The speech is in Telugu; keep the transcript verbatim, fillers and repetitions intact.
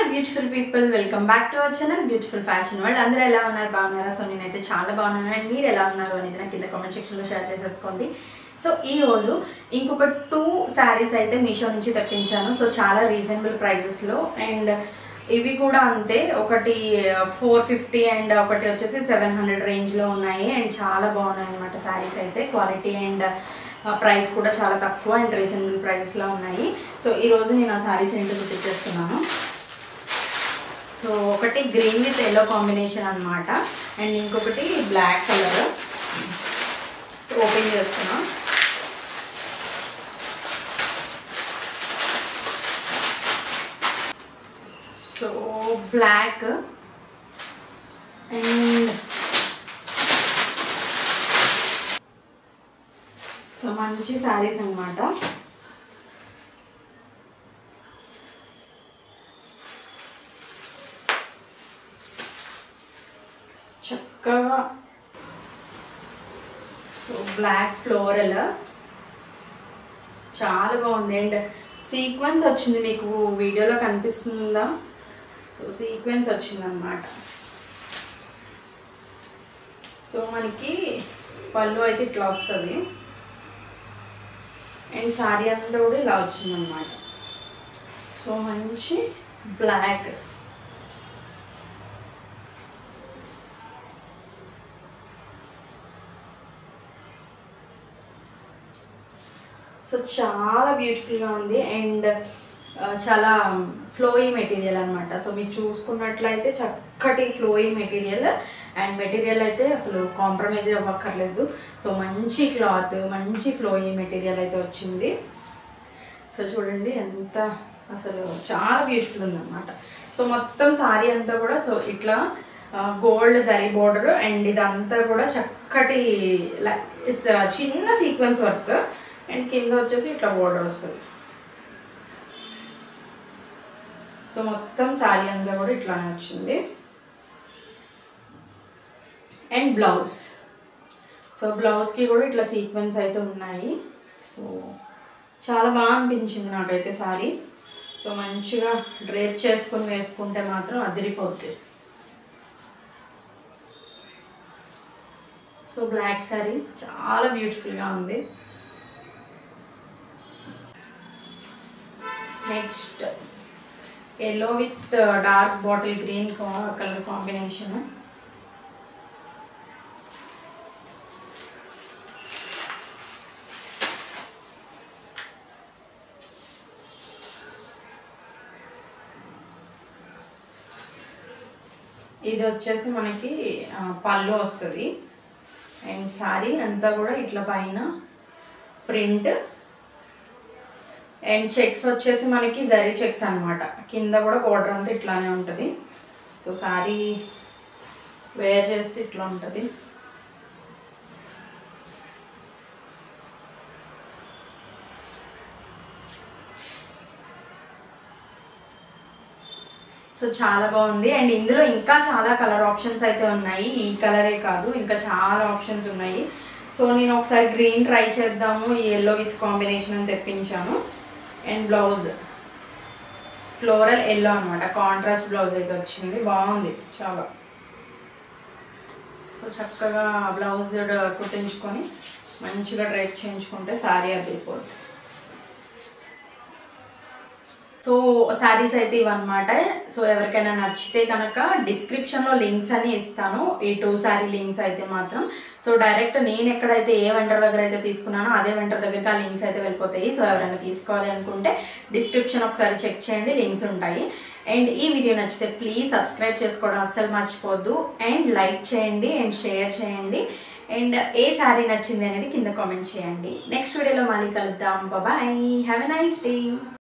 Beautiful people, welcome back to our channel beautiful fashion world. అందరూ ఎలా ఉన్నారు? బాగున్నారా? సో నేనైతే చాలా బాగున్నాను. అండ్ మీరు ఎలా ఉన్నారు అనేది నాకు కింద కామెంట్ సెక్షన్లో షేర్ చేసేసుకోండి. సో ఈ రోజు ఇంకొక టూ శారీస్ అయితే మీషో నుంచి తెప్పించాను. సో చాలా రీజనబుల్ ప్రైజెస్లో, అండ్ ఇవి కూడా అంతే. ఒకటి ఫోర్ ఫిఫ్టీ అండ్ ఒకటి వచ్చేసి సెవెన్ హండ్రెడ్ రేంజ్లో ఉన్నాయి. అండ్ చాలా బాగున్నాయి అనమాట శారీస్ అయితే. క్వాలిటీ అండ్ ప్రైస్ కూడా చాలా తక్కువ అండ్ రీజనబుల్ ప్రైజెస్లో ఉన్నాయి. సో ఈరోజు నేను ఆ శారీస్ ఏంటో చూపించేస్తున్నాను. సో ఒకటి గ్రీన్ విత్ ఎల్లో కాంబినేషన్ అనమాట, అండ్ ఇంకొకటి బ్లాక్ కలర్. సో ఓపెన్ చేస్తున్నాం. సో బ్లాక్ అండ్ సో మంచి శారీస్ అన్నమాట. చక్కగా సో బ్లాక్ ఫ్లోరల్ చాలా బాగుంది. అండ్ సీక్వెన్స్ వచ్చింది, మీకు వీడియోలో కనిపిస్తుందా? సో సీక్వెన్స్ వచ్చింది అన్నమాట. సో మనకి పళ్ళు అయితే ఇట్లా వస్తుంది, అండ్ శారీ అంతా కూడా ఇలా వచ్చిందన్నమాట. సో మంచి బ్లాక్, సో చాలా బ్యూటిఫుల్గా ఉంది. అండ్ చాలా ఫ్లోయీ మెటీరియల్ అనమాట. సో మీరు చూసుకున్నట్లయితే చక్కటి ఫ్లోయీ మెటీరియల్, అండ్ మెటీరియల్ అయితే అసలు కాంప్రమైజ్ అవ్వక్కర్లేదు. సో మంచి క్లాత్, మంచి ఫ్లోయీ మెటీరియల్ అయితే వచ్చింది. సో చూడండి ఎంత అసలు చాలా బ్యూటిఫుల్ ఉందన్నమాట. సో మొత్తం శారీ అంతా కూడా సో ఇట్లా గోల్డ్ జరీ బోర్డర్, అండ్ ఇదంతా కూడా చక్కటి చిన్న సీక్వెన్స్ వర్క్, అండ్ కింద వచ్చేసి ఇట్లా బోర్డర్ వస్తుంది. సో మొత్తం శారీ అంతా కూడా ఇట్లానే వచ్చింది. అండ్ బ్లౌజ్, సో బ్లౌజ్కి కూడా ఇట్లా సీక్వెన్స్ అయితే ఉన్నాయి. సో చాలా బాగా అనిపించింది నాకైతే శారీ. సో మంచిగా డ్రేప్ చేసుకొని వేసుకుంటే మాత్రం అదిరిపోద్ది. సో బ్లాక్ శారీ చాలా బ్యూటిఫుల్గా ఉంది. Next yellow with dark bottle green colour combination. ఇది వచ్చేసి మనకి పళ్ళు వస్తుంది, అండ్ శారీ అంతా కూడా ఇట్లా పైన ప్రింట్, అండ్ చెక్స్ వచ్చేసి మనకి జరీ చెక్స్ అనమాట. కింద కూడా బోర్డర్ అంతా ఇట్లానే ఉంటుంది. సో శారీ వేర్ చేస్తే ఇట్లా ఉంటుంది. సో చాలా బాగుంది. అండ్ ఇందులో ఇంకా చాలా కలర్ ఆప్షన్స్ అయితే ఉన్నాయి. ఈ కలరే కాదు, ఇంకా చాలా ఆప్షన్స్ ఉన్నాయి. సో నేను ఒకసారి గ్రీన్ ట్రై చేద్దాము, ఈ ఎల్లో విత్ కాంబినేషన్ అని తెప్పించాను. అండ్ బ్లౌజ్ ఫ్లోరల్ ఎల్లో అనమాట, కాంట్రాస్ట్ బ్లౌజ్ అయితే వచ్చింది. బాగుంది చాలా. సో చక్కగా బ్లౌజ్ కుట్టించుకొని మంచిగా డ్రైప్ చేయించుకుంటే శారీ అదిరిపోతుంది. సో శారీస్ అయితే ఇవన్నమాట. సో ఎవరికైనా నచ్చితే కనుక డిస్క్రిప్షన్లో లింక్స్ అని ఇస్తాను, ఈ టూ శారీ లింక్స్ అయితే మాత్రం. సో డైరెక్ట్ నేను ఎక్కడైతే ఏ వెంటర్ దగ్గర అయితే తీసుకున్నానో అదే వెంటర్ దగ్గరికి ఆ లింక్స్ అయితే వెళ్ళిపోతాయి. సో ఎవరైనా తీసుకోవాలి అనుకుంటే డిస్క్రిప్షన్ ఒకసారి చెక్ చేయండి, లింక్స్ ఉంటాయి. అండ్ ఈ వీడియో నచ్చితే ప్లీజ్ సబ్స్క్రైబ్ చేసుకోవడం అస్సలు మర్చిపోద్దు, అండ్ లైక్ చేయండి అండ్ షేర్ చేయండి. అండ్ ఏ శారీ నచ్చింది అనేది కింద కామెంట్ చేయండి. నెక్స్ట్ వీడియోలో మళ్ళీ కలుద్దాం. Bye, have a nice day.